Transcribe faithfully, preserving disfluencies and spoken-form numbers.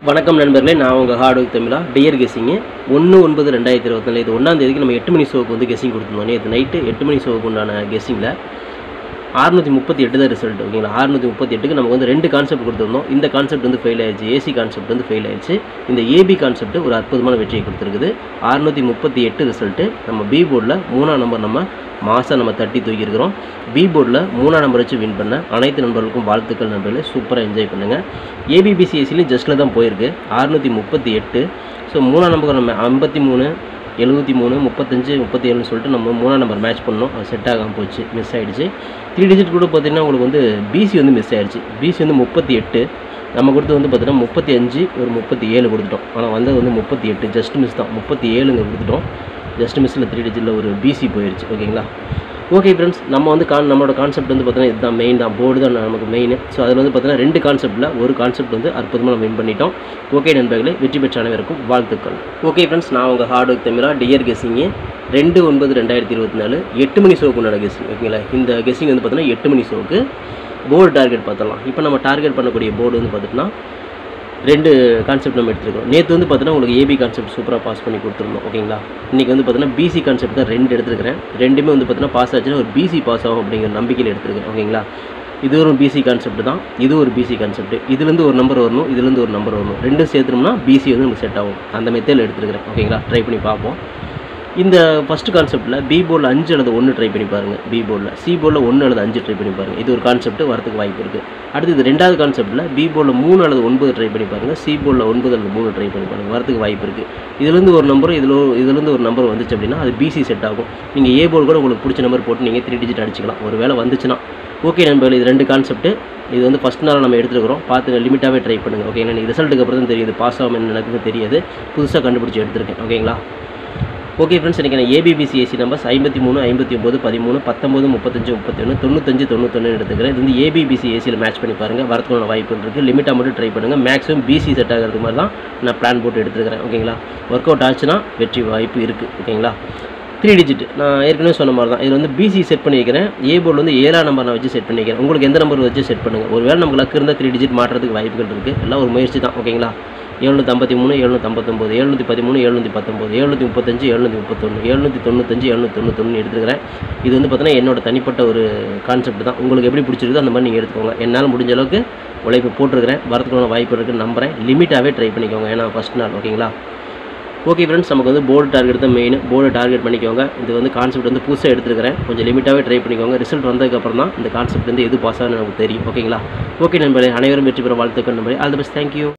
வணக்கம் நண்பர்களே, நான் உங்கள் hard work Tamizha dear guessing ஒன்று ஒன்பது ரெண்டாயிரத்தி இருபத்தி நாலு இது ஒன்றாம் தேதிக்கு நம்ம எட்டு மணி ஷோவுக்கு வந்து கெஸ்ஸிங் கொடுத்துருந்தோம். நேற்று நைட்டு எட்டு மணி ஷோவுக்கு உண்டான கெஸ்ஸிங்கில் அறுநூற்றி முப்பத்தி எட்டு தான் ரிசல்ட். ஓகேங்களா, அறுநூற்றி முப்பத்தி எட்டுக்கு நமக்கு வந்து ரெண்டு கான்செப்ட் கொடுத்துருந்தோம். இந்த கான்செப்ட் வந்து ஃபெயில் ஆயிடுச்சு, ஏசி கான்செப்ட் வந்து ஃபெயில் ஆயிடுச்சு. இந்த ஏபி கான்செப்ட் ஒரு அற்புதமான வெற்றியை கொடுத்துருக்குது. அறுநூற்றி முப்பத்தி எட்டு ரிசல்ட்டு நம்ம பி போர்டில் மூணாம் நம்பர் நம்ம மாதம் நம்ம தட்டி தூக்கியிருக்கிறோம். பி போர்டில் மூணாம் நம்பர் வச்சு வின் பண்ண அனைத்து நண்பர்களுக்கும் வாழ்த்துக்கள் நண்பர்களே. சூப்பராக என்ஜாய் பண்ணுங்கள். ஏபிபிசிஎஸ்சிலையும் ஜஸ்ட்டில் தான் போயிருக்கு அறுநூற்றி முப்பத்தி எட்டு. ஸோ மூணாம் நம்பர் நம்ம ஐம்பத்தி மூணு எழுபத்தி மூணு முப்பத்தஞ்சு முப்பத்தி ஏழுன்னு சொல்லிட்டு நம்ம மூணாம் நம்பர் மேட்ச் பண்ணோம். அது செட் ஆகாமல் போச்சு, மிஸ் ஆகிடுச்சு. த்ரீ டிஜிட் கூட பார்த்திங்கன்னா உங்களுக்கு வந்து பிசி வந்து மிஸ் ஆகிடுச்சு. பிசி வந்து முப்பத்தி எட்டு, நம்ம கொடுத்து வந்து பார்த்திங்கன்னா முப்பத்தி அஞ்சு ஒரு முப்பத்தி ஏழு கொடுத்துட்டோம். ஆனால் வந்தது வந்து முப்பத்தி எட்டு, ஜஸ்ட் மிஸ் தான். முப்பத்தி ஏழுங்க கொடுத்துட்டோம், ஜஸ்ட் மிஸ்ஸில் த்ரீ டிஜிட்டில் ஒரு பிசி போயிடுச்சு. ஓகேங்களா, ஓகே ஃப்ரெண்ட்ஸ், நம்ம வந்து கான் நம்மளோட கான்செப்ட் வந்து பார்த்தீங்கன்னா இதுதான் மெயின் தான், போர்டு தான் நமக்கு மெயின். ஸோ அதில் வந்து பார்த்தீங்கன்னா ரெண்டு கான்செப்ட்டில் ஒரு கான்செப்ட் வந்து அற்புதமாக நம்ம வின் பண்ணிட்டோம். ஓகே நண்பர்களே, வெற்றி பெற்ற அனைவருக்கும் வாழ்த்துக்கள். ஓகே ஃப்ரெண்ட்ஸ், நான் உங்கள் hard work Tamizha dear guessing ரெண்டு ஒன்பது ரெண்டாயிரத்தி இருபத்தி நாலு எட்டு மணி ஷோவுக்கு உண்டான கெஸ்ஸிங். ஓகேங்களா, இந்த கெஸ்ஸிங் வந்து பார்த்தீங்கன்னா எட்டு மணி ஷோவுக்கு போர்டு டார்கெட் பார்த்துடலாம். இப்போ நம்ம டார்கெட் பண்ணக்கூடிய போர்டு வந்து பார்த்துட்டுனா ரெண்டு கான்செப்ட் நம்ம எடுத்துருக்கோம். நேற்று வந்து பார்த்தீங்கன்னா உங்களுக்கு ஏபி கான்செப்ட் சூப்பராக பாஸ் பண்ணி கொடுத்துருந்தோம். ஓகேங்களா, இன்றைக்கி வந்து பார்த்தீங்கன்னா பிசி கான்செப்ட் தான் ரெண்டு எடுத்துருக்கிறேன். ரெண்டுமே வந்து பார்த்தீங்கன்னா பாஸ் ஆச்சுன்னா ஒரு பிசி பாஸ் ஆகும் அப்படிங்கிற நம்பிக்கையில் எடுத்துருக்கேன். ஓகேங்களா, இது ஒரு பிசி கான்செப்ட் தான், இது ஒரு பிசி கான்செப்ட். இதுலேருந்து ஒரு நம்பர் வரணும், இதுலேருந்து ஒரு நம்பர் வரணும், ரெண்டும் சேர்த்துனோம்னா பிசி வந்து நமக்கு செட் ஆகும். அந்த மெத்தேடில் எடுத்துருக்கிறேன். ஓகேங்களா, ட்ரை பண்ணி பார்ப்போம். இந்த ஃபஸ்ட்டு கான்செப்ட்டில் பி போர்டில் அஞ்சு அல்லது ஒன்று ட்ரை பண்ணி பாருங்கள். பி போர்டில் சி போர்டில் ஒன்று அல்லது அஞ்சு ட்ரை பண்ணி பாருங்கள். இது ஒரு கான்செப்ட் வரதுக்கு வாய்ப்பு இருக்குது. அடுத்து இது ரெண்டாவது கான்செப்ட்டில் பி போர்டில் மூணு அல்லது ஒன்பது ட்ரை பண்ணி பாருங்கள். சி போர்டில் ஒன்பது அல்லது மூணு ட்ரை பண்ணி பாருங்கள். வரதுக்கு வாய்ப்பு இருக்குது. இதுலேருந்து ஒரு நம்பர் இதில் இதுலேருந்து ஒரு நம்பர் வந்துச்சு அப்படின்னா அது பிசி செட் ஆகும். நீங்கள் ஏ போர்டு கூட உங்களுக்கு பிடிச்ச நம்பர் போட்டு நீங்கள் த்ரீ டிஜிட் அடிச்சிக்கலாம் ஒரு வேளை வந்துச்சுன்னா. ஓகே நண்பர்கள், இது ரெண்டு கான்செப்ட்டு. இது வந்து ஃபஸ்ட் நாள் நம்ம எடுத்துருக்கிறோம். பார்த்து லிமிட்டாகவே ட்ரை பண்ணுங்கள். ஓகேங்களா, நீங்கள் ரிசல்ட்டுக்கு அப்புறம் தான் தெரியுது பாஸ் ஆகும் என்ன நடக்குதுன்னு தெரியாது. புதுசாக கண்டுபிடிச்சி எடுத்துருக்கேன். ஓகேங்களா, ஓகே ஃப்ரெண்ட்ஸ், இன்றைக்கி நான் ஏபிபிசிஎஸ்சி நம்பர்ஸ் ஐம்பத்தி மூணு ஐம்பத்தி ஒம்பது பதிமூணு பத்தொம்பது முப்பத்தஞ்சு முப்பத்தொன்று தொண்ணூத்தஞ்சு தொண்ணூத்தொன்று எடுத்துக்கிறேன். இது வந்து ஏபிபிசிஎஸ்சியில் மேட்ச் பண்ணி பாருங்கள். வரதுக்கான வாய்ப்பு இருக்குது. லிமிட்டாக மட்டும் ட்ரை பண்ணுங்கள். மேக்ஸிமம் பிசி செட் ஆகிறது மாதிரி தான் நான் பிளான் போட்டு எடுத்துக்கிறேன். ஓகேங்களா, ஒர்க் அவுட் ஆச்சுன்னா வெற்றி வாய்ப்பு இருக்குது. ஓகேங்களா, த்ரீ டிஜிட் நான் ஏற்கனவே சொன்ன மாதிரி தான். இதில் வந்து பிசி செட் பண்ணி வைக்கிறேன். ஏ போர்டில் வந்து ஏழாம் நம்பர் நான் வச்சு செட் பண்ணி வைக்கிறேன். உங்களுக்கு எந்த நம்பர் வச்சு செட் பண்ணுங்கள். ஒரு வேளை நமக்கு லக்கு இருந்தால் த்ரீ டிஜிட் மாட்டுறதுக்கு வாய்ப்புகள் இருக்குது. எல்லாம் ஒரு முயற்சி தான். ஓகேங்களா, எழுநூற்றி ஐம்பத்தி மூணு எழுநூற்றி ஐம்பத்தொம்பது எழுநூற்றி பதிமூணு எழுநூற்றி பத்தொம்பது எழுநூற்றி முப்பத்தஞ்சு எழுநூற்றி முப்பத்தொன்று எழுநூற்றி தொண்ணூத்தஞ்சு எழுநூற்றி தொண்ணூத்தொன்று எடுத்துக்கிறேன். இது வந்து பார்த்தீங்கன்னா என்னோட தனிப்பட்ட ஒரு கான்செப்ட் தான். உங்களுக்கு எப்படி பிடிச்சிருக்குதோ அந்த மாதிரி நீங்கள் எடுத்துக்கோங்க. என்னால் முடிஞ்ச அளவுக்கு உழைப்பு போட்டிருக்கிறேன். வரதுக்கான வாய்ப்பு இருக்குன்னு நம்புகிறேன். லிமிட்டாகவே ட்ரை பண்ணிக்கோங்க, ஏன்னா ஃபஸ்ட் நாள். ஓகேங்களா, ஓகே ஃப்ரெண்ட்ஸ், நமக்கு வந்து போர்டு டார்கெட் தான் மெயின். போர்டு டார்கெட் பண்ணிக்கோங்க. இது வந்து கான்செப்ட் வந்து புதுசாக எடுத்துருக்கிறேன். கொஞ்சம் லிமிட்டாகவே ட்ரை பண்ணிக்கோங்க. ரிசல்ட் வந்ததுக்கப்புறம் தான் இந்த கான்செப்ட் வந்து எது பாஸ் ஆகுன்னு நமக்கு தெரியும். ஓகேங்களா, ஓகே நண்பர்களே, அனைவரும் வெற்றி பெற வாழ்த்துக்கள் நண்பர்களே. All the best, thank you.